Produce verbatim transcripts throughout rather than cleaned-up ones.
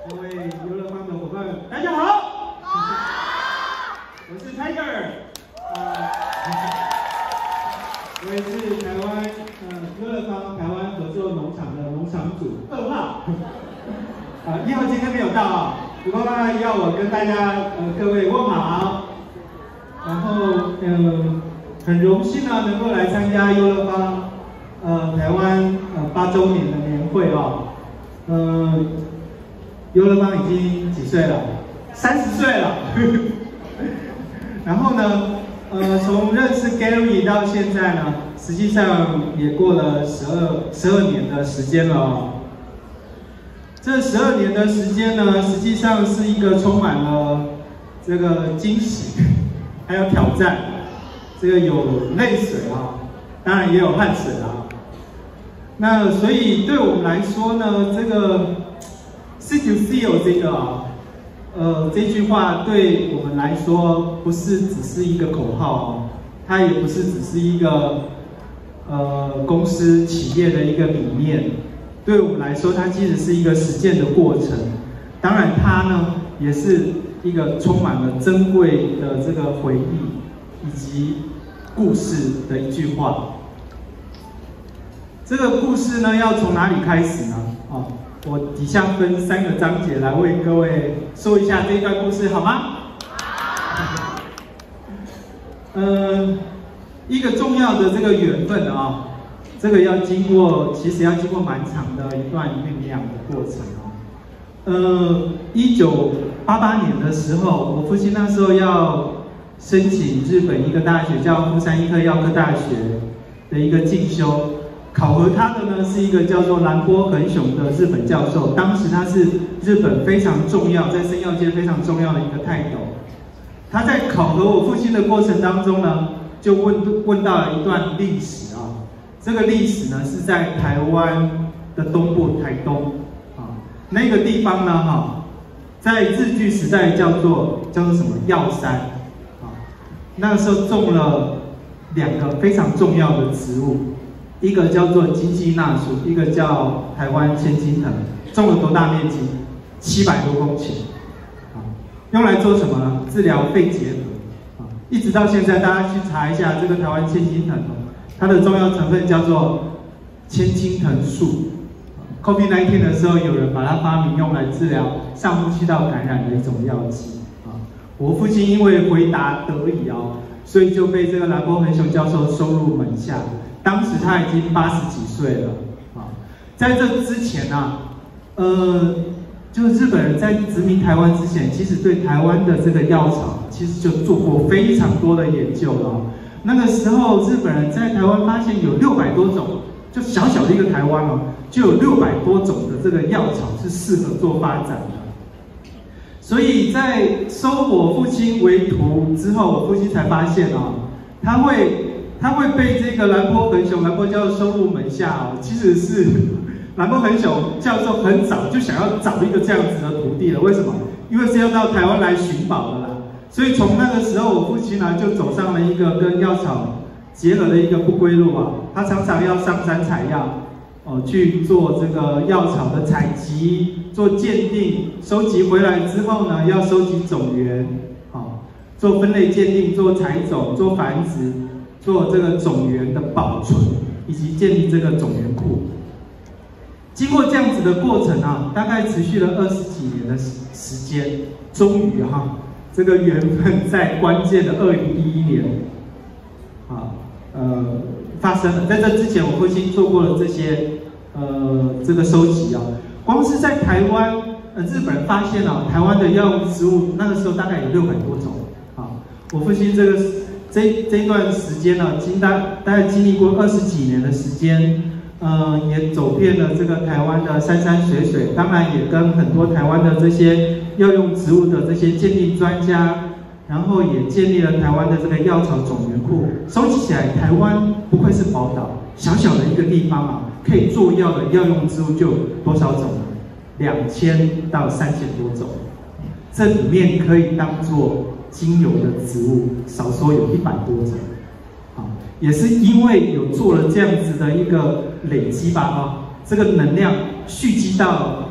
各位游乐坊的伙伴们，大家好，我是 Tiger， 呃，我也是台湾呃游乐坊台湾合作农场的农场主二号，啊，一号今天没有到啊，不过呢要我跟大家呃各位问好，然后呃很荣幸呢能够来参加游乐坊呃台湾呃八周年的年会哦，呃。 游乐坊已经几岁了？三十岁了。然后呢，呃，从认识 Gary 到现在呢，实际上也过了十二十二年的时间了哦。这十二年的时间呢，实际上是一个充满了这个惊喜，还有挑战，这个有泪水啊，当然也有汗水啊。那所以对我们来说呢，这个。 See to seal 这个啊，呃，这句话对我们来说不是只是一个口号哦，它也不是只是一个呃公司企业的一个理念，对我们来说，它其实是一个实践的过程。当然，它呢也是一个充满了珍贵的这个回忆以及故事的一句话。这个故事呢，要从哪里开始呢？哦。 我底下分三个章节来为各位说一下这一段故事，好吗？好。呃，一个重要的这个缘分啊，这个要经过，其实要经过蛮长的一段酝酿的过程哦。呃，一九八八年的时候，我父亲那时候要申请日本一个大学，叫富山医科药科大学的一个进修。 考核他的呢是一个叫做兰波恒雄的日本教授，当时他是日本非常重要，在生药界非常重要的一个泰斗。他在考核我父亲的过程当中呢，就问问到了一段历史啊。这个历史呢是在台湾的东部台东啊，那个地方呢哈，在日据时代叫做叫做什么药山啊，那个时候种了两个非常重要的植物。 一个叫做金鸡纳树，一个叫台湾千金藤，种了多大面积？七百多公顷，啊，用来做什么呢？治疗肺结核，啊，一直到现在，大家去查一下这个台湾千金藤哦，它的重要成分叫做千金藤素。COVID 十九 的时候，有人把它发明用来治疗上呼吸道感染的一种药剂，啊，我父亲因为回答得宜哦，所以就被这个兰波恒雄教授收入门下。 当时他已经八十几岁了啊，在这之前啊，呃，就是日本人在殖民台湾之前，其实对台湾的这个药草，其实就做过非常多的研究了、哦。那个时候，日本人在台湾发现有六百多种，就小小的一个台湾哦，就有六百多种的这个药草是适合做发展的。所以在收我父亲为徒之后，我父亲才发现哦，他会。 他会被这个兰波恒雄兰波教授收入门下哦，其实是兰波恒雄教授很早就想要找一个这样子的徒弟了。为什么？因为是要到台湾来寻宝的啦。所以从那个时候，我父亲呢就走上了一个跟药草结合的一个不归路啊。他常常要上山采药，哦，去做这个药草的采集、做鉴定，收集回来之后呢，要收集种源，好，做分类鉴定、做采种、做繁殖。 做这个种源的保存，以及建立这个种源库。经过这样子的过程啊，大概持续了二十几年的时时间，终于哈、啊，这个缘分在关键的二零一一年，啊，呃，发生了。在这之前，我父亲做过了这些呃这个收集啊，光是在台湾，呃，日本人发现啊，台湾的药用植物那个时候大概有六百多种啊。我父亲这个。 这这段时间呢，经大大概经历过二十几年的时间，呃，也走遍了这个台湾的山山水水，当然也跟很多台湾的这些药用植物的这些鉴定专家，然后也建立了台湾的这个药草种源库。收集起来，台湾不愧是宝岛，小小的一个地方啊，可以做药的药用植物就多少种呢？两千到三千多种，这里面可以当做。 精油的植物少说有一百多种，啊，也是因为有做了这样子的一个累积吧，啊，这个能量蓄积到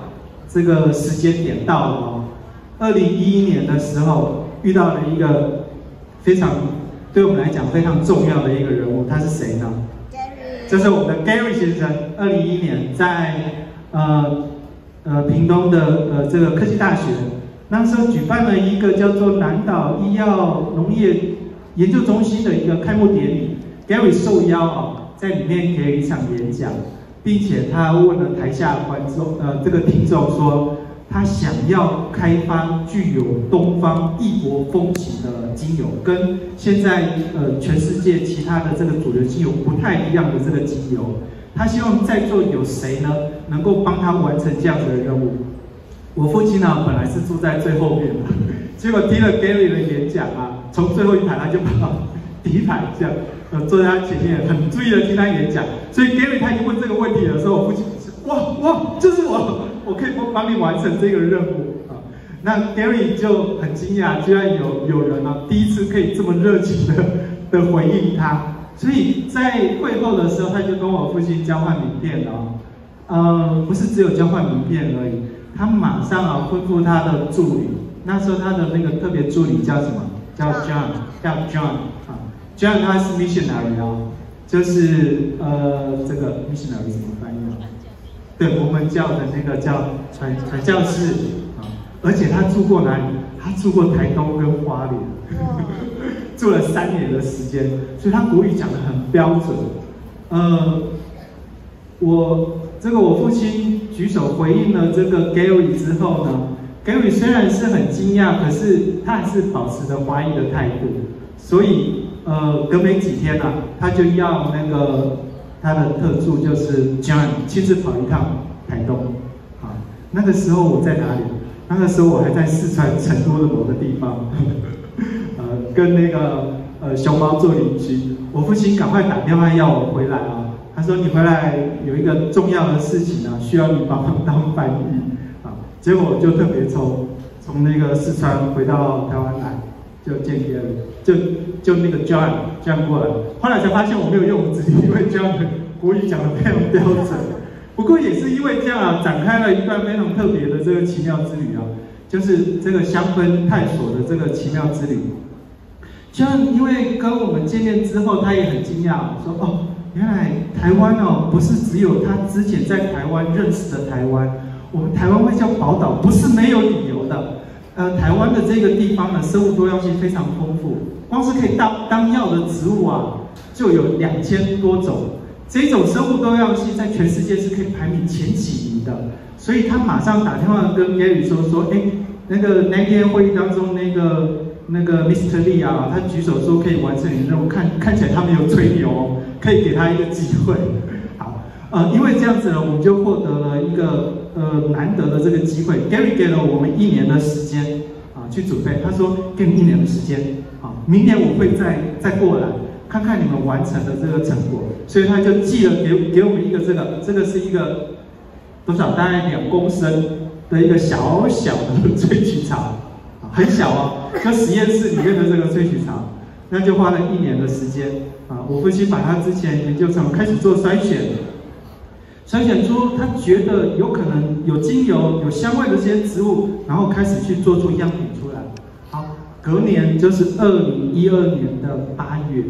这个时间点到了哦。二零一一年的时候，遇到了一个非常对我们来讲非常重要的一个人物，他是谁呢？ Gary， 这是我们的 Gary 先生。二零一一年在呃呃屏东的呃这个科技大学，那时候举办了一个叫做南岛医药农业研究中心的一个开幕典礼。Gary 受邀啊，在里面给一场演讲，并且他问了台下观众呃这个听众说，他想要开发具有东方异国风情的精油，跟现在呃全世界其他的这个主流精油不太一样的这个精油。他希望在座有谁呢，能够帮他完成这样子的任务？我父亲呢，本来是坐在最后面的，结果听了 Gary 的演讲啊，从最后一排他就跑到第一排这样，呃，坐在他前面，很注意的听他演讲。所以 Gary 他一问这个问题的时候，我父亲哇哇，就是我，我可以帮帮你完成这个任务啊。那 Gary 就很惊讶，居然有有人啊，第一次可以这么热情的的回应他。所以在会后的时候，他就跟我父亲交换名片了啊，呃，不是只有交换名片而已，他马上啊吩咐他的助理，那时候他的那个特别助理叫什么？叫 John， 叫 John 啊 ，John 他是 missionary 啊，就是呃这个 missionary 怎么翻译啊？对，我们叫的那个叫传传教士啊，而且他住过哪里？他住过台东跟花莲。住了三年的时间，所以他国语讲得很标准。呃，我这个我父亲举手回应了这个 Gary 之后呢 ，Gary 虽然是很惊讶，可是他还是保持着怀疑的态度。所以呃，隔没几天啊，他就要那个他的特助就是 John 亲自跑一趟台东。啊，那个时候我在哪里？那个时候我还在四川成都的某个地方。呃，跟那个呃熊猫做邻居，我父亲赶快打电话要我回来啊。他说你回来有一个重要的事情啊，需要你帮忙当翻译啊。结果我就特别从从那个四川回到台湾来，就见面了，就就那个 John John 过来。后来才发现我没有用自己，因为 John 的国语讲得非常标准。不过也是因为这样啊，展开了一段非常特别的这个奇妙之旅啊，就是这个香氛探索的这个奇妙之旅。就因为跟我们见面之后，他也很惊讶，说：“哦，原来台湾哦，不是只有他之前在台湾认识的台湾，我们台湾会叫宝岛，不是没有理由的。呃，台湾的这个地方呢，生物多样性非常丰富，光是可以当当药的植物啊，就有两千多种。这种生物多样性在全世界是可以排名前几名的。所以他马上打电话跟 Gary 说说，哎，那个那天会议当中那个。”那个 Mister Lee 啊，他举手说可以完成你的任务，看看起来他没有吹牛哦，可以给他一个机会。好，呃，因为这样子呢，我们就获得了一个呃难得的这个机会。Gary 给了我们一年的时间啊去准备，他说给你一年的时间啊，明年我会再再过来看看你们完成的这个成果，所以他就寄了给给我们一个这个，这个是一个多少大概两公升的一个小小的萃取槽。很小哦，就实验室里面的这个萃取槽，那就花了一年的时间啊。我父亲把他之前研究成开始做筛选，筛选出他觉得有可能有精油、有香味的这些植物，然后开始去做出样品出来。好，隔年就是二零一二年的八月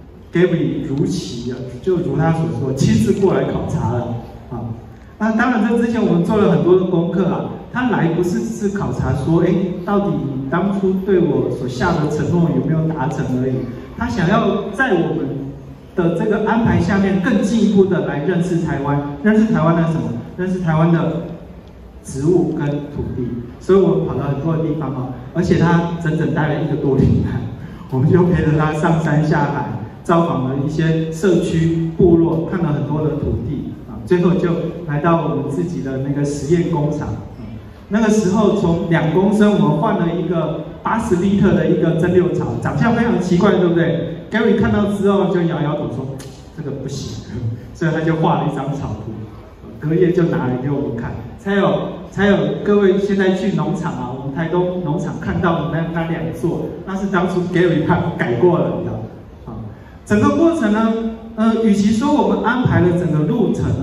，Gary 如期啊，就如他所说，亲自过来考察了啊。那当然，这之前我们做了很多的功课啊。他来不是只是考察说，哎，到底你当初对我所下的承诺有没有达成而已。他想要在我们的这个安排下面，更进一步的来认识台湾，认识台湾的什么？认识台湾的植物跟土地。所以我们跑到很多的地方啊，而且他整整待了一个多礼拜，我们就陪着他上山下海，造访了一些社区部落，看了很多的土地啊，最后就来到我们自己的那个实验工厂。那个时候从两公升，我们换了一个八十立特的一个蒸馏槽，长相非常奇怪，对不对 ？Gary 看到之后就摇摇头说：“这个不行。”所以他就画了一张草图，隔夜就拿来给我们看。才有才有各位现在去农场啊，我们台东农场看到的那那两座，那是当初 Gary 他改过了的啊。整个过程呢，呃，与其说我们安排了整个路程啊。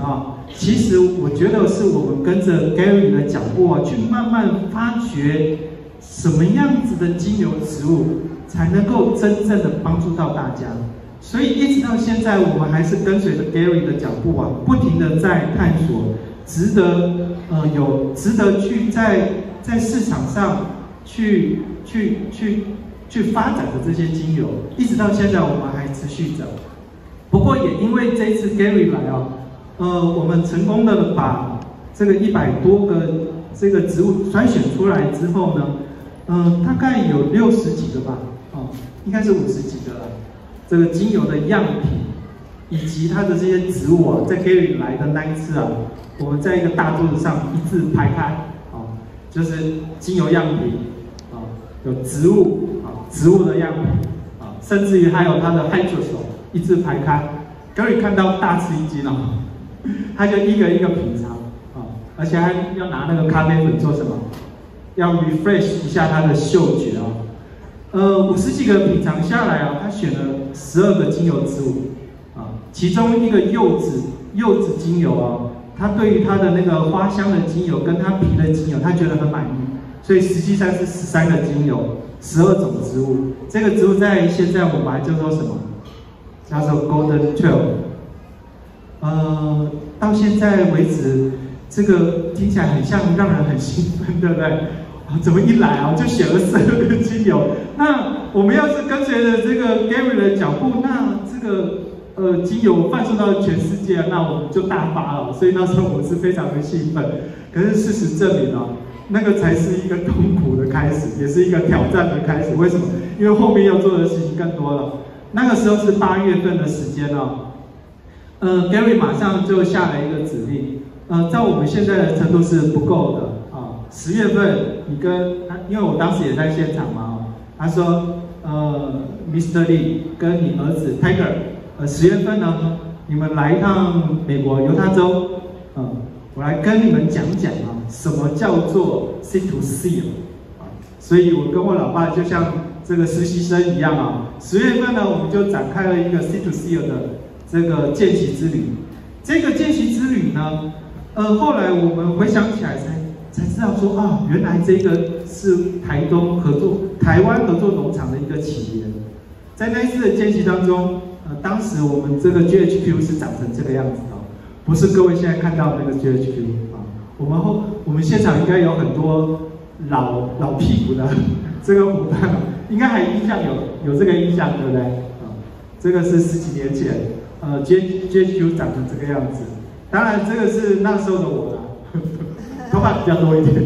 其实我觉得是我们跟着 Gary 的脚步啊，去慢慢发掘什么样子的精油植物才能够真正的帮助到大家。所以一直到现在，我们还是跟随着 Gary 的脚步啊，不停的在探索，值得呃有值得去在在市场上去去去去发展的这些精油，一直到现在我们还持续着。不过也因为这一次 Gary 来哦，呃，我们成功的把这个一百多个这个植物筛选出来之后呢，呃，大概有六十几个吧，哦，应该是五十几个了。这个精油的样品，以及它的这些植物啊，在 Gary 来的那一次啊，我们在一个大桌子上一字排开，啊，就是精油样品，啊，有植物啊，植物的样品，啊，甚至于还有它的 hydrosol 一字排开。Gary 看到大吃一惊啊，他就一个一个品尝，啊，而且还要拿那个咖啡粉做什么？要 refresh 一下他的嗅觉啊。呃，五十几个品尝下来啊，他选了十二个精油植物，啊，其中一个柚子柚子精油啊，他对于它的那个花香的精油跟它皮的精油，他觉得很满意，所以实际上是十三个精油，十二种植物。这个植物在现在我们还叫做什么？叫做 Golden Twelve。呃，到现在为止，这个听起来很像让人很兴奋，对不对？啊，怎么一来啊，就选了十二个精油？那我们要是跟随着这个 Gary 的脚步，那这个呃精油贩售到全世界，那我们就大发了。所以那时候我是非常的兴奋。可是事实证明啊，那个才是一个痛苦的开始，也是一个挑战的开始。为什么？因为后面要做的事情更多了。那个时候是八月份的时间哦，呃 ，Gary 马上就下了一个指令，呃，在我们现在的程度是不够的。十月份，你跟他，因为我当时也在现场嘛，哦，他说，呃 ，Mister Lee 跟你儿子 Tiger， 呃，十月份呢，你们来一趟美国犹他州，嗯，我来跟你们讲讲啊，什么叫做 Seed to Seal 啊，所以我跟我老爸就像这个实习生一样啊，十月份呢，我们就展开了一个 Seed to Seal 的这个见习之旅。这个见习之旅呢，呃，后来我们回想起来才。才知道说啊，原来这个是台东合作、台湾合作农场的一个起源。在那一次的见习当中，呃，当时我们这个 G H Q 是长成这个样子的，不是各位现在看到的那个 G H Q 啊。我们后我们现场应该有很多老老屁股的这个伙伴，应该还印象有有这个印象，对不对？啊，这个是十几年前，呃 ，G G H Q 长成这个样子。当然，这个是那时候的我啦。头发比较多一点，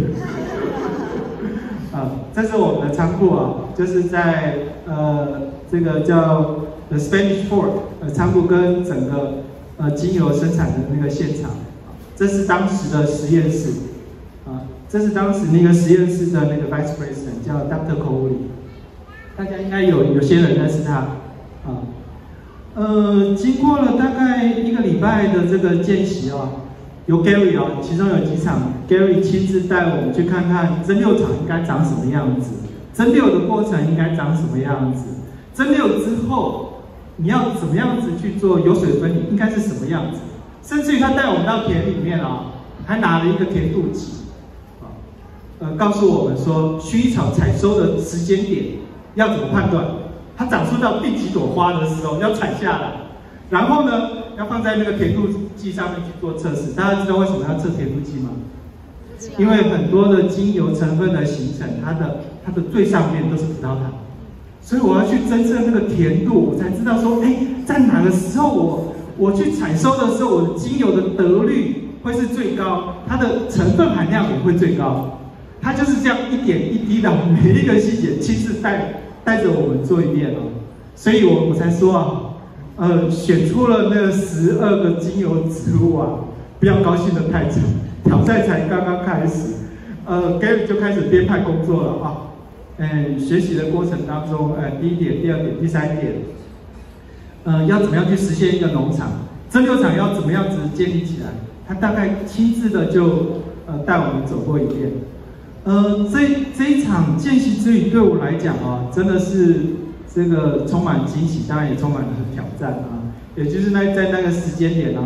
啊，这是我们的仓库啊，就是在呃这个叫 The Spanish Fort 呃仓库跟整个呃精油生产的那个现场，这是当时的实验室，啊，这是当时那个实验室的那个 Vice President 叫 Doctor Cowley， 大家应该有有些人认识他，啊，呃，经过了大概一个礼拜的这个见习啊。由 Gary 哦，其中有几场 Gary 亲自带我们去看看蒸馏厂应该长什么样子，蒸馏的过程应该长什么样子，蒸馏之后你要怎么样子去做油水分离，应该是什么样子，甚至于他带我们到田里面啊，还拿了一个甜度计，啊，呃，告诉我们说薰衣草采收的时间点要怎么判断，它长出到第几朵花的时候要采下来，然后呢？要放在那个甜度计上面去做测试。大家知道为什么要测甜度计吗？因为很多的精油成分的形成，它的它的最上面都是葡萄糖，所以我要去侦测那个甜度，我才知道说，哎，在哪个时候我我去采收的时候，我的精油的得率会是最高，它的成分含量也会最高。它就是这样一点一滴的每一个细节亲自带带着我们做一遍哦，所以我我才说啊。呃，选出了那十二个精油植物啊，不要高兴得太早，挑战才刚刚开始。呃 ，Gary 就开始编排工作了啊。嗯，学习的过程当中，呃，第一点、第二点、第三点，呃，要怎么样去实现一个农场？蒸馏厂要怎么样子建立起来？他大概亲自的就呃带我们走过一遍。呃，这这一场见习之旅对我来讲啊，真的是。这个充满惊喜，当然也充满了挑战啊！也就是那在那个时间点啊，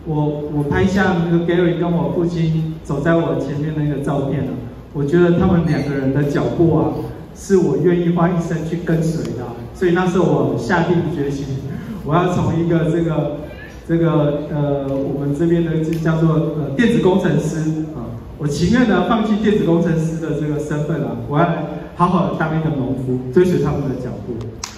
我我拍下那个 Gary 跟我父亲走在我前面那个照片啊，我觉得他们两个人的脚步啊，是我愿意花一生去跟随的。所以那时候我下定决心，我要从一个这个这个呃我们这边的就叫做呃电子工程师啊，我情愿呢放弃电子工程师的这个身份啊，我要来好好的当一个农夫，追随他们的脚步。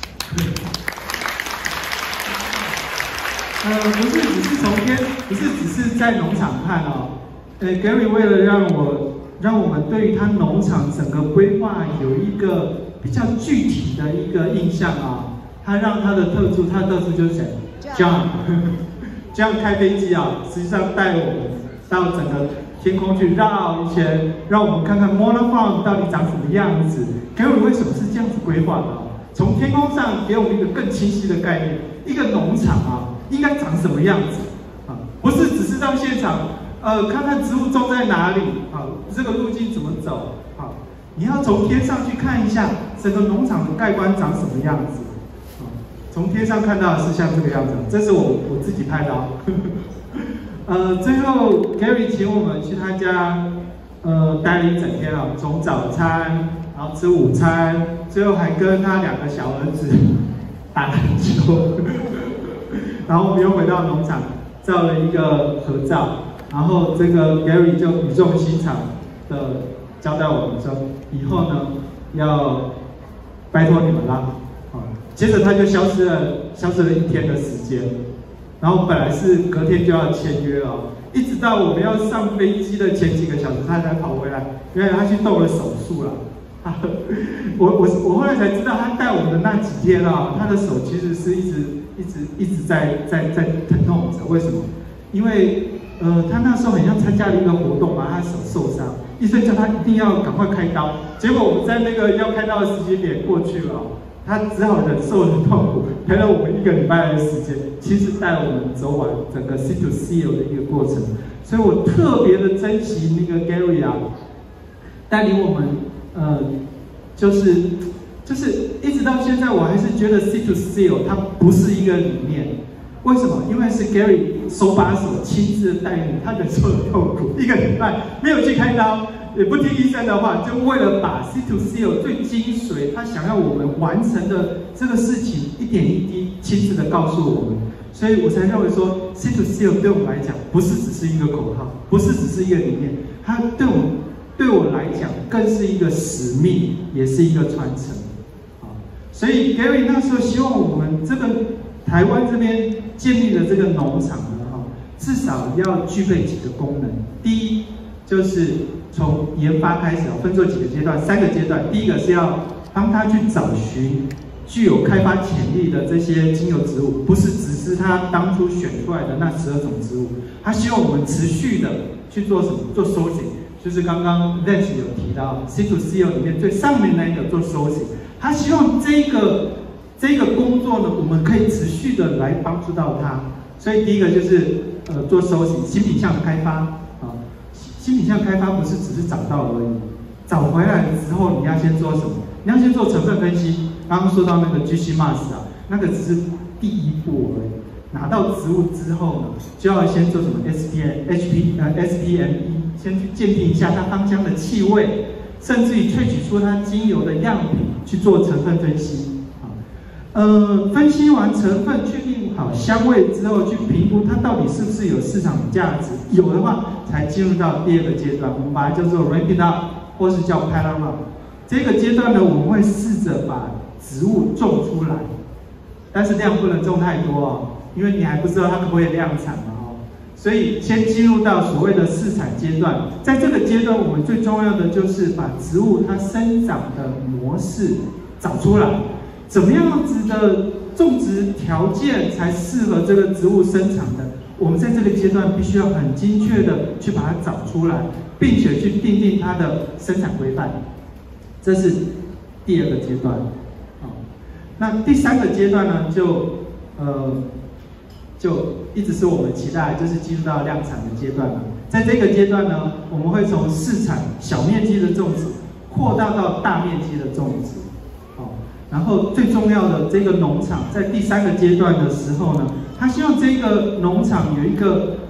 呃，不是只是从天，不是只是在农场看哦。呃 ，Gary 为了让我让我们对于他农场整个规划有一个比较具体的一个印象啊，他让他的特助，他的特助就是谁 ？John， 这样开飞机啊，实际上带我们到整个天空去绕一圈，让我们看看 Mono Farm 到底长什么样子。Gary 为什么是这样子规划的啊？从天空上给我们一个更清晰的概念，一个农场啊。应该长什么样子啊？不是只是到现场，呃，看看植物种在哪里啊，这个路径怎么走啊？你要从天上去看一下整个农场的概观长什么样子啊？从天上看到的是像这个样子，这是我我自己拍的啊。呃，最后 Gary 请我们去他家，呃，待了一整天啊，从早餐，然后吃午餐，最后还跟他两个小儿子打篮球。然后我们又回到农场，照了一个合照，然后这个 Gary 就语重心长的交代我们说，以后呢要拜托你们啦，啊，接着他就消失了，消失了一天的时间，然后本来是隔天就要签约了，一直到我们要上飞机的前几个小时，他才跑回来，原来他去动了手术了。我我我后来才知道，他带我们的那几天啊，他的手其实是一直一直一直在在在疼痛着。为什么？因为呃，他那时候好像参加了一个活动嘛，他手受伤，医生叫他一定要赶快开刀。结果我们在那个要开刀的时间点过去了，他只好忍受着痛苦，陪了我们一个礼拜的时间，其实带我们走完整个 C to C L 的一个过程。所以我特别的珍惜那个 Gary 啊，带领我们。呃，就是就是一直到现在，我还是觉得 C to C L 它不是一个理念。为什么？因为是 Gary 手把手亲自带领，他忍受的痛苦，一个礼拜没有去开刀，也不听医生的话，就为了把 C to C L 最精髓，他想要我们完成的这个事情，一点一滴亲自的告诉我们。所以我才认为说 ，C to C L 对我们来讲，不是只是一个口号，不是只是一个理念，它对我们。对我来讲，更是一个使命，也是一个传承，啊，所以 Gary 那时候希望我们这个台湾这边建立的这个农场呢，哈，至少要具备几个功能。第一，就是从研发开始啊，分做几个阶段，三个阶段。第一个是要帮他去找寻具有开发潜力的这些精油植物，不是只是他当初选出来的那十二种植物，他希望我们持续的去做什么？做收集。就是刚刚 Lance 有提到 C to C L 里面最上面那一个做收集，他希望这个这个工作呢，我们可以持续的来帮助到他。所以第一个就是呃做收集，新品项的开发啊，新品项开发不是只是找到而已，找回来之后你要先做什么？你要先做成分分析。刚刚说到那个 G C M A S 啊，那个只是第一步而已。拿到植物之后呢，就要先做什么 S P M H P 呃 S P M E。先去鉴定一下它芳香的气味，甚至于萃取出它精油的样品去做成分分析。啊，呃，分析完成分，确定好香味之后，去评估它到底是不是有市场价值，有的话才进入到第二个阶段，我们把它叫做 ramp it up， 或是叫 pilot run。这个阶段呢，我们会试着把植物种出来，但是量不能种太多哦，因为你还不知道它可不可以量产嘛。所以先进入到所谓的试产阶段，在这个阶段，我们最重要的就是把植物它生长的模式找出来，怎么样子的种植条件才适合这个植物生长的，我们在这个阶段必须要很精确的去把它找出来，并且去订定它的生产规范，这是第二个阶段。好，那第三个阶段呢，就呃。就一直是我们期待，就是进入到量产的阶段了。在这个阶段呢，我们会从试产小面积的种植，扩大到大面积的种植。好，然后最重要的这个农场，在第三个阶段的时候呢，他希望这个农场有一个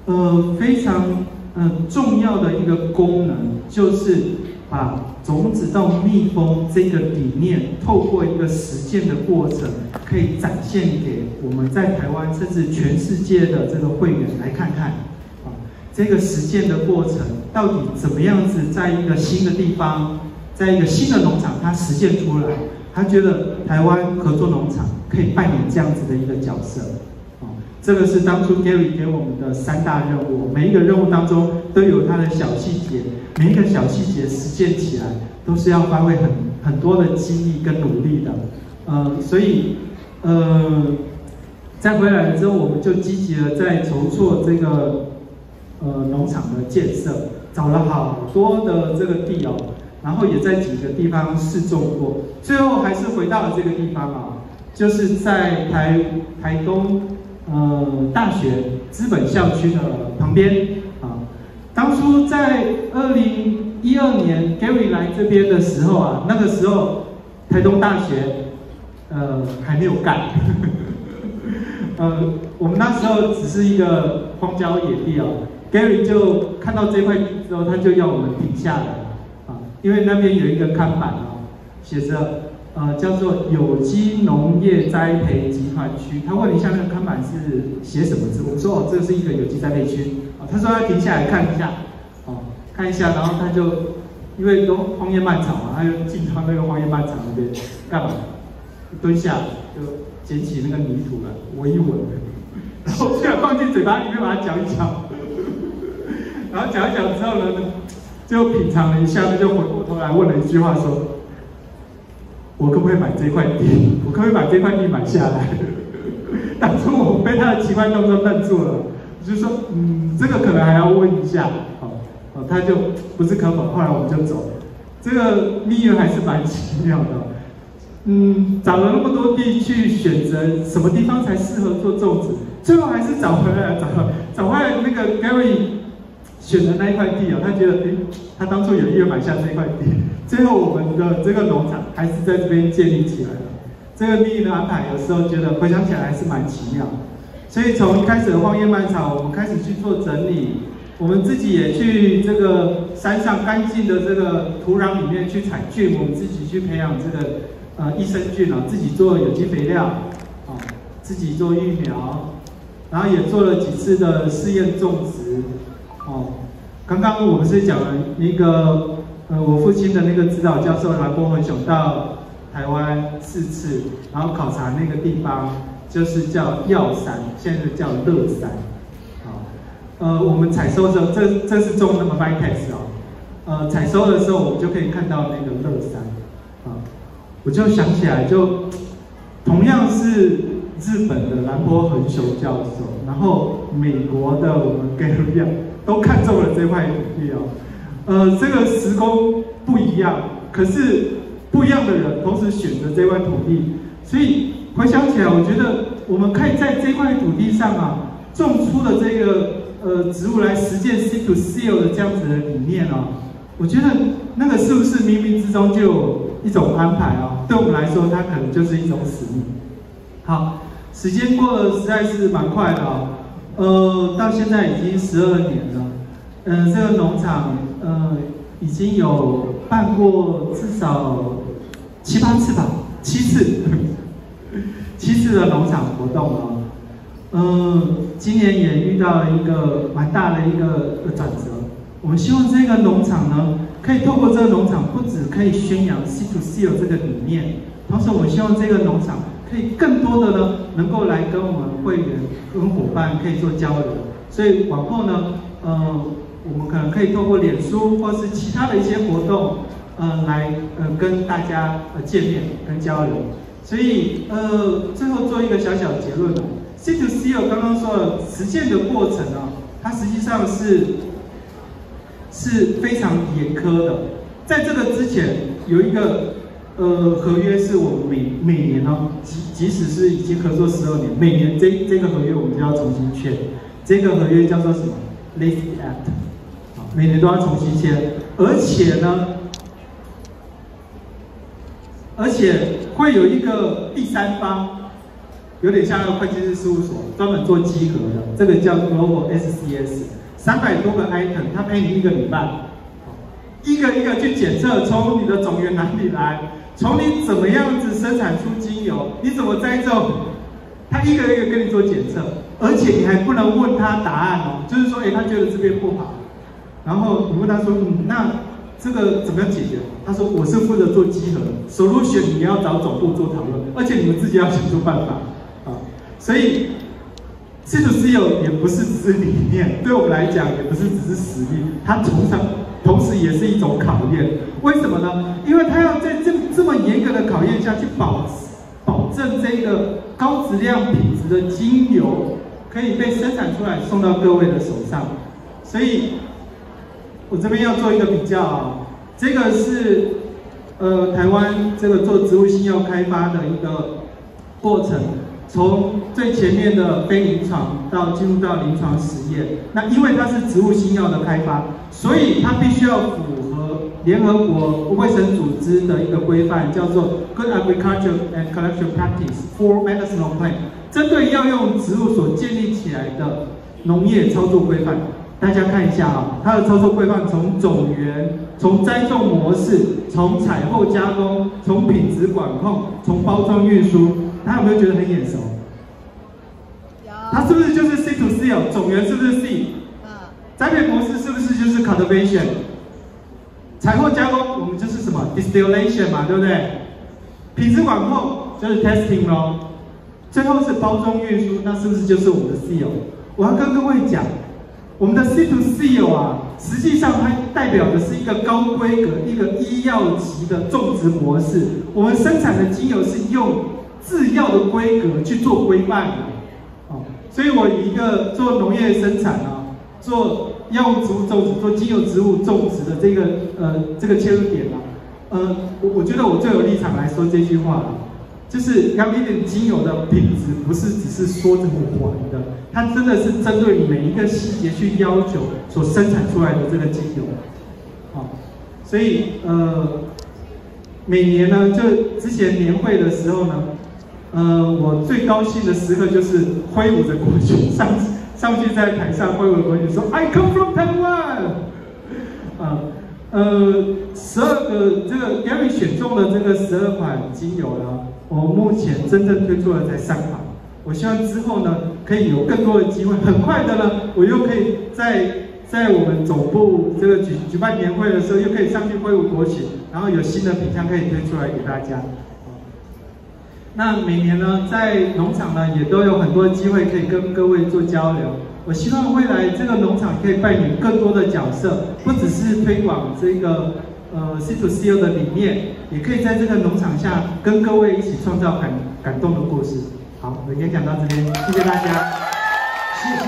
呃非常呃重要的一个功能，就是把种子到蜜蜂这个理念，透过一个实践的过程，可以展现给我们在台湾甚至全世界的这个会员来看看。啊，这个实践的过程到底怎么样子，在一个新的地方，在一个新的农场，它实现出来。他觉得台湾合作农场可以扮演这样子的一个角色，哦，这个是当初 Gary 给我们的三大任务，每一个任务当中都有它的小细节，每一个小细节实践起来都是要发挥很很多的精力跟努力的，呃，所以呃，再回来之后，我们就积极的在筹措这个呃农场的建设，找了好多的这个地哦。然后也在几个地方试种过，最后还是回到了这个地方啊，就是在台台东呃大学资本校区的旁边啊。当初在二零一二年 Gary 来这边的时候啊，那个时候台东大学呃还没有盖，呃我们那时候只是一个荒郊野地哦。Gary 就看到这块地之后，他就要我们停下来。因为那边有一个看板哦，写着呃叫做有机农业栽培集团区。他问了一下那个看板是写什么字，我说哦，这是一个有机栽培区。哦，他说要停下来看一下，哦，看一下，然后他就因为都荒野漫草嘛，他就进到那个荒野漫草那边干嘛？蹲下就捡起那个泥土了，闻一闻，然后居然放进嘴巴里面把它嚼一嚼，然后嚼一嚼之后呢？就品尝了一下，就回过头来问了一句话说：“我可不可以买这块地？我可不可以把这块地买下来？”当初我被他的奇怪动作愣住了，我就说：“嗯，这个可能还要问一下。”哦哦，他就不是可否，后来我们就走了。这个蜜月还是蛮奇妙的。嗯，找了那么多地去选择什么地方才适合做种植，最后还是找回来，找找回来那个 Gary。选的那一块地哦，他觉得，哎，他当初有意愿买下这块地，最后我们的这个农场还是在这边建立起来了。这个命运的安排，有时候觉得回想起来还是蛮奇妙。所以从一开始的荒野漫草，我们开始去做整理，我们自己也去这个山上干净的这个土壤里面去采菌，我们自己去培养这个呃益生菌啊，自己做有机肥料，啊，自己做育苗，然后也做了几次的试验种植。哦，刚刚我们是讲了一个，呃，我父亲的那个指导教授蓝波文雄到台湾四次，然后考察那个地方就是叫药山，现在叫乐山。好，呃，我们采收的时候，这这是种那么 Vitex 哦，呃，采收的时候我们就可以看到那个乐山，啊，我就想起来就，同样是日本的蓝波恒雄教授，然后美国的我们 Gary 都看中了这块土地哦，呃，这个时空不一样，可是不一样的人同时选择这块土地，所以回想起来，我觉得我们可以在这块土地上啊，种出的这个呃植物来实践 seed to seal 的这样子的理念哦，我觉得那个是不是冥冥之中就有一种安排啊？对我们来说，它可能就是一种使命。好，时间过得实在是蛮快的哦。呃，到现在已经十二年了，呃，这个农场呃已经有办过至少七八次吧，七次，七次的农场活动哦。呃，今年也遇到了一个蛮大的一个转折，我们希望这个农场呢，可以透过这个农场，不只可以宣扬 seed to seal 这个理念，同时我们希望这个农场可以更多的呢，能够来跟我们会员、跟伙伴可以做交流。所以往后呢，呃，我们可能可以透过脸书或是其他的一些活动，呃，来呃跟大家呃见面跟交流。所以呃，最后做一个小小的结论呢 ，seed to seal 刚刚说了实践的过程啊，它实际上是是非常严苛的。在这个之前有一个。呃，合约是我们每每年哦，即即使是已经合作十二年，每年这这个合约我们就要重新签。这个合约叫做什么 ？Lease Act， 好，每年都要重新签，而且呢，而且会有一个第三方有点像那个会计师事务所，专门做稽核的，这个叫 Global S C S， 三百多个 item， 他陪你一个礼拜，一个一个去检测，从你的种源哪里来，从你怎么样子生产出精油，你怎么栽种，他一个一个跟你做检测，而且你还不能问他答案哦，就是说，哎，他觉得这边不好，然后你问他说，嗯，那这个怎么样解决？他说我是负责做稽核 ，solution 你要找总部做讨论，而且你们自己要想出办法啊。所以 C to C 也不是只是理念，对我们来讲也不是只是实力，它同常同时也是一种考验。为什么呢？因为它要在这这么严格的考验下去保保证这个高质量品质的精油可以被生产出来送到各位的手上，所以。我这边要做一个比较啊，这个是呃台湾这个做植物新药开发的一个过程，从最前面的非临床到进入到临床实验。那因为它是植物新药的开发，所以它必须要符合联合国卫生组织的一个规范，叫做 Good Agriculture and Collection Practice for Medicinal Plant， 针对药用植物所建立起来的农业操作规范。大家看一下啊，它的操作规范从种源、从栽种模式、从采后加工、从品质管控、从包装运输，大家有没有觉得很眼熟？有。它是不是就是 C to C 哦？种源是不是 C？ 嗯。栽培模式是不是就是 cultivation？ 采后加工我们就是什么 distillation 嘛，对不对？品质管控就是 testing 咯。最后是包装运输，那是不是就是我们的 C 哦？我要跟各位讲。我们的 C to C 啊，实际上它代表的是一个高规格、一个医药级的种植模式。我们生产的精油是用制药的规格去做规范的，哦，所以我以一个做农业生产啊，做药物植物种植、做精油植物种植的这个呃这个切入点啊，呃，我我觉得我最有立场来说这句话了。就是要一点精油的品质，不是只是说着玩的，它真的是针对你每一个细节去要求所生产出来的这个精油，好，所以呃，每年呢，就之前年会的时候呢，呃，我最高兴的时刻就是挥舞着国旗上上去在台上挥舞国旗说 I come from Taiwan， 啊。呃，十二个这个 Gary 选中的这个十二款精油呢，我目前真正推出了才三款。我希望之后呢，可以有更多的机会，很快的呢，我又可以在在我们总部这个举举办年会的时候，又可以上去挥舞国旗，然后有新的品项可以推出来给大家。那每年呢，在农场呢，也都有很多机会可以跟各位做交流。我希望未来这个农场可以扮演更多的角色，不只是推广这个呃 C to C 的理念，也可以在这个农场下跟各位一起创造感感动的故事。好，我演讲到这边，谢谢大家，谢谢。